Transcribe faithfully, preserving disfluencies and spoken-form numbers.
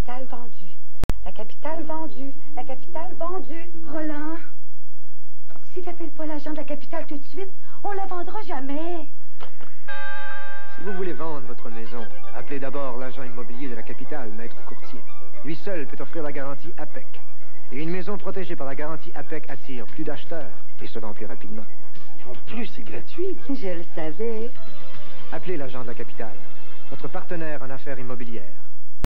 capitale vendue. La capitale vendue. La capitale vendue. Roland, si t'appelles pas l'agent de la capitale tout de suite, on la vendra jamais. Si vous voulez vendre votre maison, appelez d'abord l'agent immobilier de la capitale, maître courtier. Lui seul peut offrir la garantie A P E C. Et une maison protégée par la garantie A P E C attire plus d'acheteurs et se vend plus rapidement. Et en plus, c'est gratuit. Je le savais. Appelez l'agent de la capitale, votre partenaire en affaires immobilières.